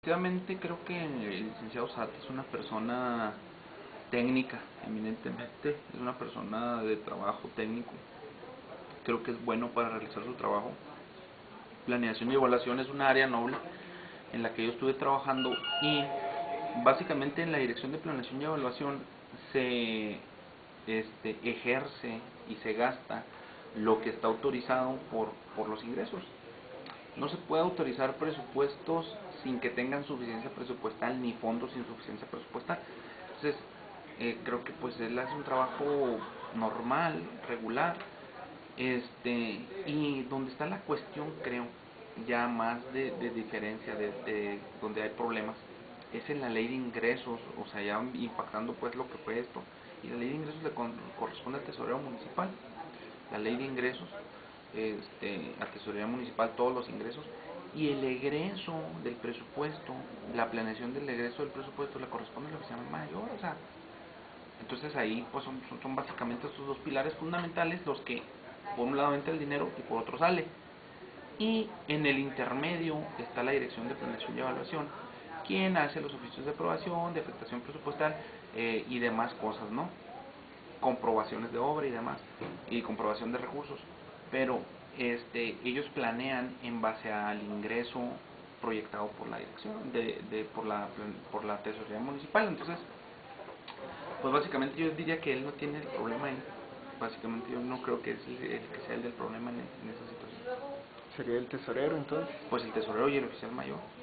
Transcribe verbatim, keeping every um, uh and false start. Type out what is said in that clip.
definitivamente creo que el licenciado Sata es una persona técnica, eminentemente, es una persona de trabajo técnico. Creo que es bueno para realizar su trabajo. Planeación y evaluación es una área noble en la que yo estuve trabajando, y básicamente en la dirección de planeación y evaluación se este, ejerce y se gasta lo que está autorizado por, por los ingresos. No se puede autorizar presupuestos sin que tengan suficiencia presupuestal, ni fondos sin suficiencia presupuestal. Entonces, eh, creo que pues él hace un trabajo normal, regular, este y donde está la cuestión, creo, ya más de, de diferencia, de, de donde hay problemas, es en la ley de ingresos, o sea, ya impactando pues lo que fue esto. Y la ley de ingresos le con, corresponde al tesorero municipal. La ley de ingresos, este, a tesorería municipal todos los ingresos, y el egreso del presupuesto, la planeación del egreso del presupuesto le corresponde al oficial mayor. O sea, entonces ahí pues son, son, son básicamente estos dos pilares fundamentales los que por un lado entra el dinero y por otro sale. Y en el intermedio está la dirección de planeación y evaluación, quien hace los oficios de aprobación, de afectación presupuestal, eh, y demás cosas, ¿no? Comprobaciones de obra y demás, y comprobación de recursos. Pero este, ellos planean en base al ingreso proyectado por la dirección, de, de por la por la tesorería municipal. Entonces, pues básicamente yo diría que él no tiene el problema ahí. Básicamente yo no creo que es el, el que sea el del problema en, en esa situación. ¿Sería el tesorero entonces? Pues el tesorero y el oficial mayor.